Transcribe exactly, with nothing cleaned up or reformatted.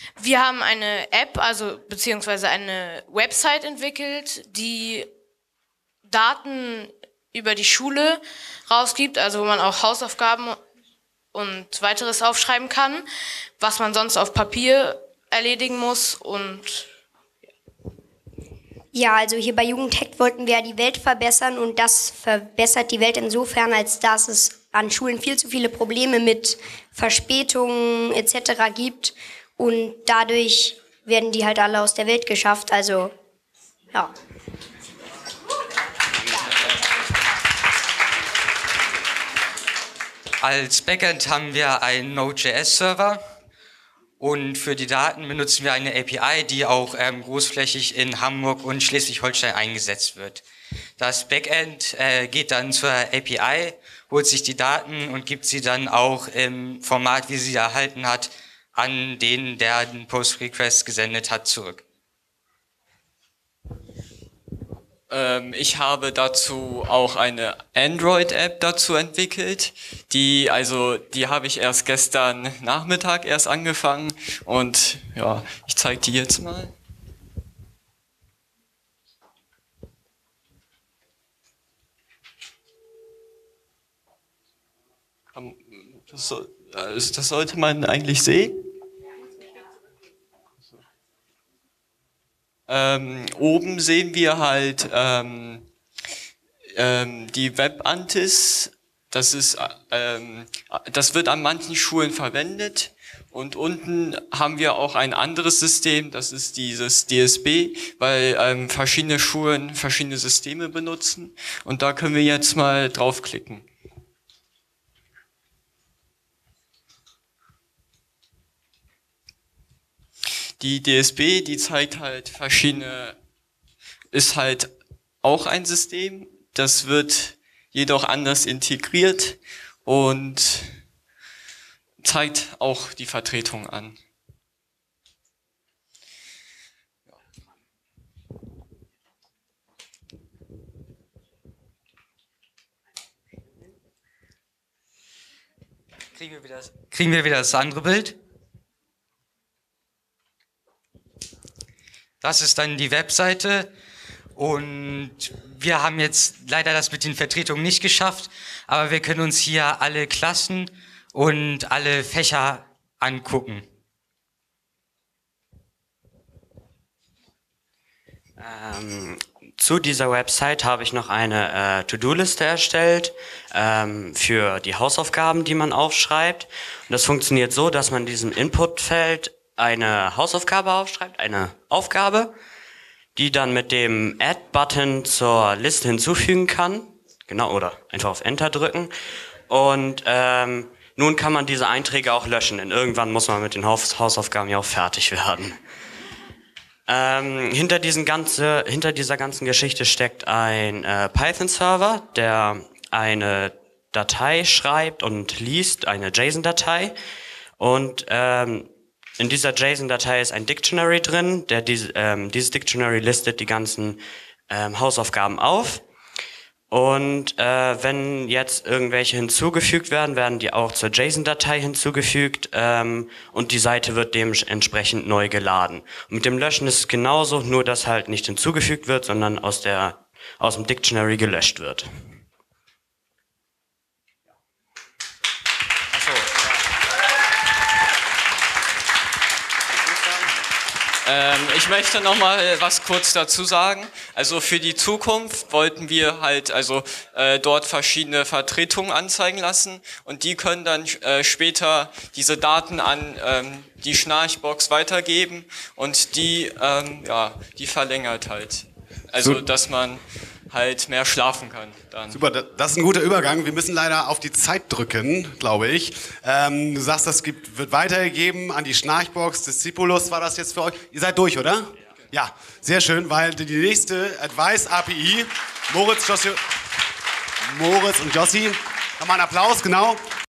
Wir haben eine App, also beziehungsweise eine Website entwickelt, die Daten über die Schule rausgibt, also wo man auch Hausaufgaben und weiteres aufschreiben kann, was man sonst auf Papier erledigen muss. Und ja, also hier bei Jugendhackt wollten wir ja die Welt verbessern und das verbessert die Welt insofern, als dass es an Schulen viel zu viele Probleme mit Verspätungen et cetera gibt und dadurch werden die halt alle aus der Welt geschafft, also ja. Als Backend haben wir einen Node.js-Server und für die Daten benutzen wir eine A P I, die auch ähm, großflächig in Hamburg und Schleswig-Holstein eingesetzt wird. Das Backend äh, geht dann zur A P I, holt sich die Daten und gibt sie dann auch im Format, wie sie erhalten hat, an den, der den Post-Request gesendet hat, zurück. Ich habe dazu auch eine Android-App dazu entwickelt, die also die habe ich erst gestern Nachmittag erst angefangen und ja, ich zeige die jetzt mal. Das, soll, das sollte man eigentlich sehen. Ähm, oben sehen wir halt ähm, ähm, die Web-Antis, das ist, ähm, das wird an manchen Schulen verwendet und unten haben wir auch ein anderes System, das ist dieses D S B, weil ähm, verschiedene Schulen verschiedene Systeme benutzen und da können wir jetzt mal draufklicken. Die D S B, die zeigt halt verschiedene, ist halt auch ein System, das wird jedoch anders integriert und zeigt auch die Vertretung an. Kriegen wir wieder das, kriegen wir wieder das andere Bild? Das ist dann die Webseite und wir haben jetzt leider das mit den Vertretungen nicht geschafft, aber wir können uns hier alle Klassen und alle Fächer angucken. Ähm, zu dieser Website habe ich noch eine äh, To-Do-Liste erstellt ähm, für die Hausaufgaben, die man aufschreibt. Und das funktioniert so, dass man in diesem Inputfeld eine Hausaufgabe aufschreibt, eine Aufgabe, die dann mit dem Add-Button zur Liste hinzufügen kann. Genau, oder einfach auf Enter drücken. Und ähm, nun kann man diese Einträge auch löschen, denn irgendwann muss man mit den Haus Hausaufgaben ja auch fertig werden. Ähm, hinter, diesen ganze, hinter dieser ganzen Geschichte steckt ein äh, Python-Server, der eine Datei schreibt und liest, eine JSON-Datei. Und ähm, in dieser JSON-Datei ist ein Dictionary drin. Der, diese, ähm, dieses Dictionary listet die ganzen ähm, Hausaufgaben auf. Und äh, wenn jetzt irgendwelche hinzugefügt werden, werden die auch zur JSON-Datei hinzugefügt ähm, und die Seite wird dementsprechend neu geladen. Und mit dem Löschen ist es genauso, nur dass halt nicht hinzugefügt wird, sondern aus, der, aus dem Dictionary gelöscht wird. Ähm, ich möchte noch mal was kurz dazu sagen. Also für die Zukunft wollten wir halt also äh, dort verschiedene Vertretungen anzeigen lassen und die können dann äh, später diese Daten an ähm, die Schnarchbox weitergeben und die ähm, ja die verlängert halt. Also dass man halt mehr schlafen kann. Dann. Super, das ist ein guter Übergang. Wir müssen leider auf die Zeit drücken, glaube ich. Ähm, du sagst, das gibt, wird weitergegeben an die Schnarchbox. Discipulus war das jetzt für euch. Ihr seid durch, oder? Ja, ja, sehr schön, weil die nächste Advice-A P I, Moritz, Jossi, Moritz und Jossi, nochmal einen Applaus, genau.